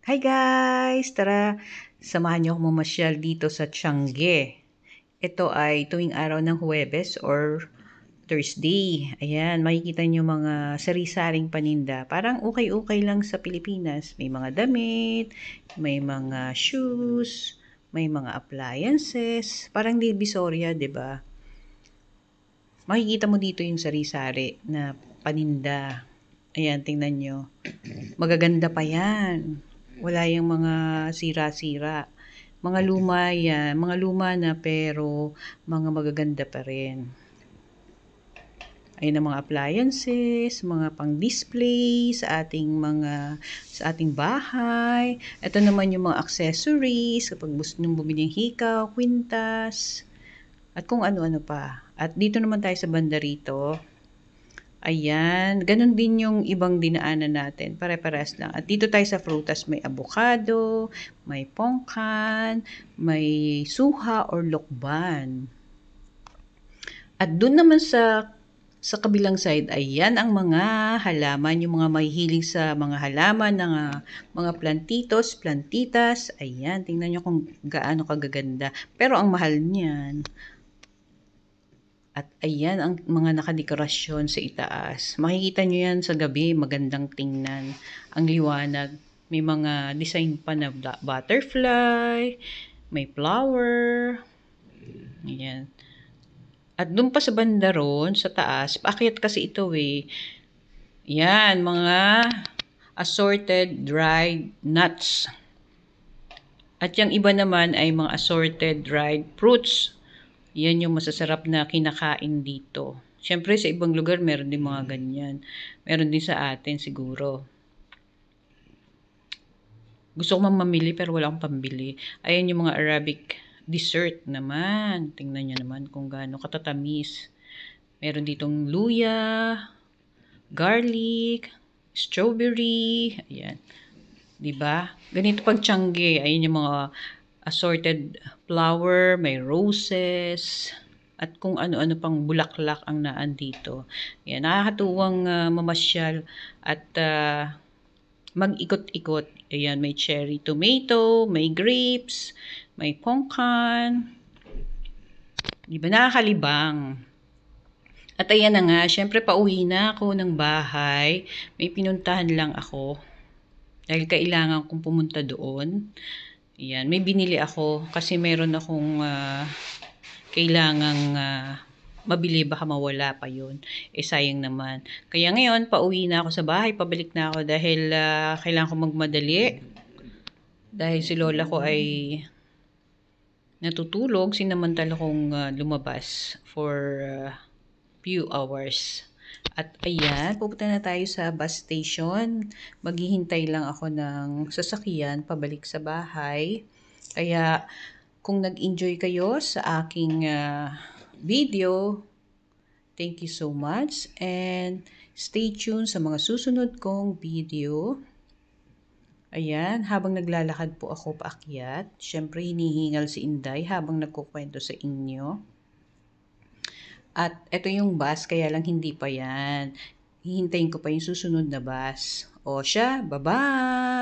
Hi guys! Tara, samahan niyo ako mamasyal dito sa Tiangge. Ito ay tuwing araw ng Huwebes or Thursday. Ayan, makikita niyo mga sari-saring paninda. Parang ukay-ukay lang sa Pilipinas. May mga damit, may mga shoes, may mga appliances. Parang Divisoria, 'di ba? Makikita mo dito yung sari-sari na paninda. Ayan, tingnan nyo. Magaganda pa yan. Wala yung mga sira-sira. Mga luma yan. Mga luma na pero mga magaganda pa rin. Ayun ang mga appliances, mga pang-display sa ating bahay. Ito naman yung mga accessories kapag gusto nyo bumili ng hikaw, kwintas, at kung ano-ano pa. At dito naman tayo sa banda rito. Ayan, ganun din yung ibang dinaanan natin. Pare-parehas lang. At dito tayo sa frutas, may avocado, may pongkan, may suha or lokban. At dun naman sa kabilang side, ayan ang mga halaman, yung mga mahihilig sa mga halaman ng mga plantitos, plantitas. Ayan, tingnan nyo kung gaano kagaganda. Pero ang mahal niyan. At ayan ang mga nakadekorasyon sa itaas. Makikita nyo yan sa gabi, magandang tingnan. Ang liwanag. May mga design pa na butterfly, may flower. Ayan. At doon pa sa banda ron, sa taas, paakyat kasi ito eh. Yan, mga assorted dried nuts. At yung iba naman ay mga assorted dried fruits. Yan yung masasarap na kinakain dito. Siyempre, sa ibang lugar, meron din mga ganyan. Meron din sa atin siguro. Gusto ko mang mamili pero wala akong pambili. Ayan yung mga Arabic dessert naman. Tingnan nyo naman kung gaano katatamis. Meron ditong luya, garlic, strawberry. Ayan. Diba? Ganito pag Tiangge. Ayan yung mga assorted flower, may roses, at kung ano-ano pang bulaklak ang naandito. Yan, nakakatuwang mamasyal at mag-ikot-ikot. Ayan, may cherry tomato, may grapes, may pongkan. Di ba nakakalibang? At ayan na nga, syempre pauwi na ako ng bahay. May pinuntahan lang ako. Dahil kailangan kong pumunta doon. Ayan, may binili ako kasi meron akong kailangang mabili, baka mawala pa yun. Eh sayang naman. Kaya ngayon, pauwi na ako sa bahay, pabalik na ako dahil kailangan ko magmadali. Dahil si lola ko ay natutulog, sinamantala kong lumabas for few hours. At ayan, pupunta na tayo sa bus station. Maghihintay lang ako ng sasakyan pabalik sa bahay. Kaya kung nag-enjoy kayo sa aking video, thank you so much. And stay tuned sa mga susunod kong video. Ayan, habang naglalakad po ako paakyat, syempre hinihingal si Inday habang nagkukwento sa inyo. At ito yung bus, kaya lang hindi pa yan. Hihintayin ko pa yung susunod na bus. O siya, bye-bye!